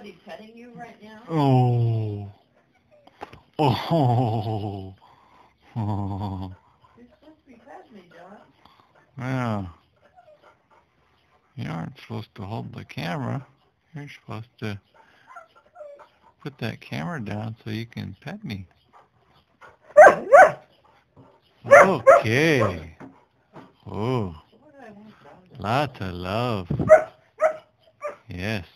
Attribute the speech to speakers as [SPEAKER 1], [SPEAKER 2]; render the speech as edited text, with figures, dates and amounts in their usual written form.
[SPEAKER 1] somebody petting you right now?
[SPEAKER 2] Oh. Oh. Oh.
[SPEAKER 1] You're supposed to be petting me, John.
[SPEAKER 2] Yeah. You aren't supposed to hold the camera. You're supposed to put that camera down so you can pet me. Okay. Oh,
[SPEAKER 1] What do I want, John?
[SPEAKER 2] lots of love. Yes.